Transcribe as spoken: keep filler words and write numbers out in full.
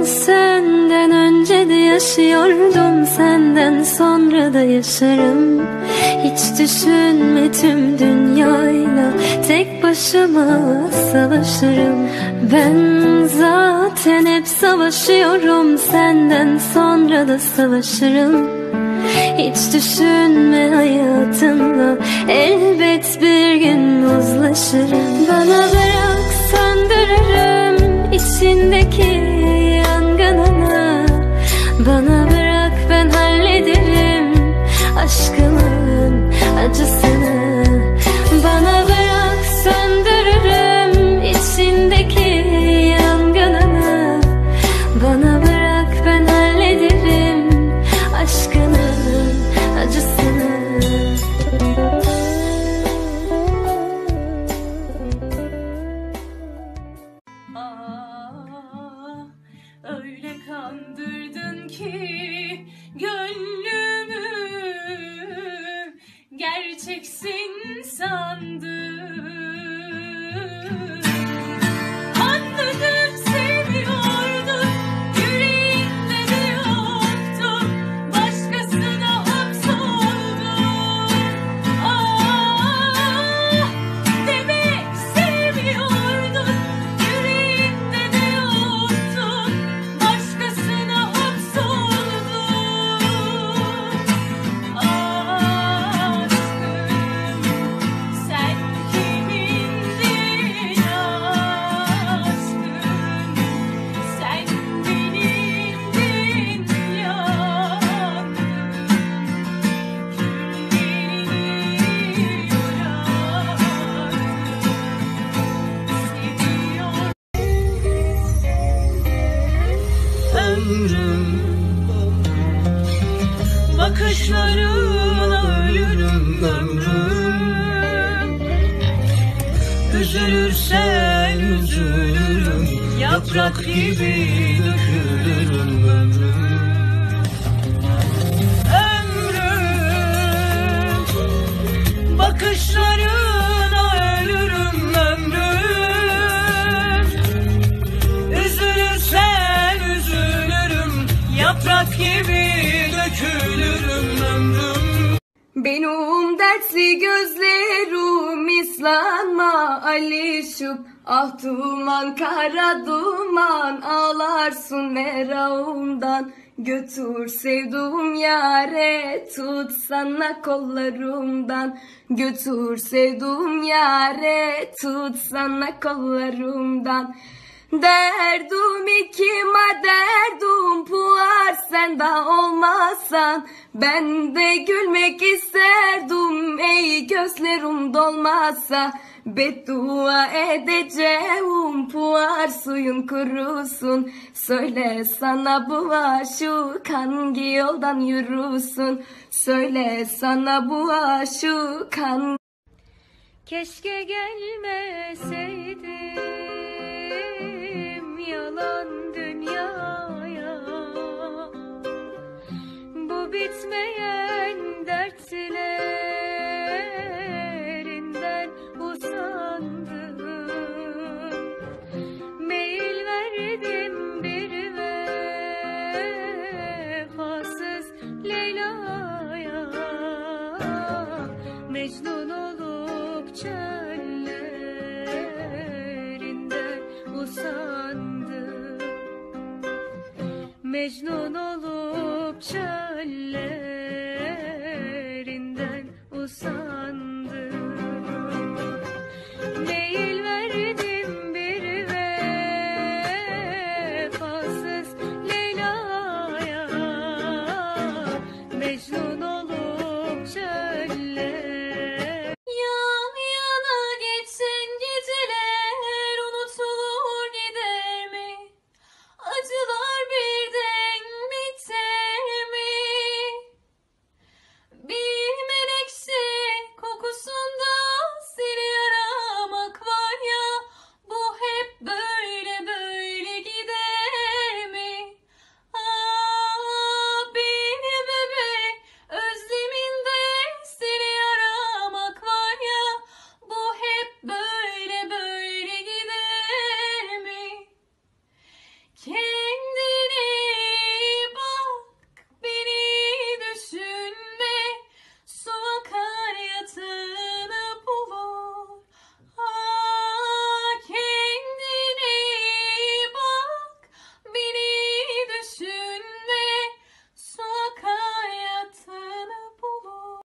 senden önce de yaşıyordum, senden sonra da yaşarım. Hiç düşünme, tüm dünyayla tek başıma savaşırım. Ben zaten hep savaşıyorum, senden sonra da savaşırım. Hiç düşünme, hayatımla elbet bir gün uzlaşırım. Bana bırak, söndürürüm içindeki yangınını. Bana bırak, ben hallederim aşkımın acısını. Bana bırak, söndürürüm içindeki yangınını. Bana bırak, ben hallederim aşkının acısını. Ah, öyle kandırdın ki gönlümü, gerçeksin sandım. Anladım, seviyordum, yüreğinde de yoktu, başkasına hapsoldum. Ah, demek seviyordun, yüreğinde de yoktu, başkasına hapsoldum. Aşkım, sen kimindin aşkım, sen benimdin yandım, küllerini bıraktım, seviyorum. Ömrüm, bakışlarına ölürüm ömrüm. Üzülürsen üzülürüm, yaprak gibi dökülürüm ömrüm. Ömrüm, bakışlarına ölürüm ömrüm. Üzülürsen üzülürüm, yaprak gibi dökülürüm ömrüm. Benim dertli gözlerim islanma alışıp, ah duman kara duman ağlarsın meramdan. Götür sevduğum yare, tutsana kollarımdan. Götür sevduğum yare, tutsana kollarımdan. Derdim ikime derdim puar, sen de olmazsan ben de gülmek isterdim, ey gözlerim dolmazsa. Beddua edeceğim puar, suyun kurusun. Söyle sana bu aşık hangi yoldan yürüsün? Söyle sana bu aşık hangi... Keşke gelmeseydim yalan dünyaya, bu bitmeyen dertlerinden usandım. Meyil verdim bir vefasız Leyla'ya, Mecnun olup çöllerinden usandım. Mecnun olup çöllerinden usandım.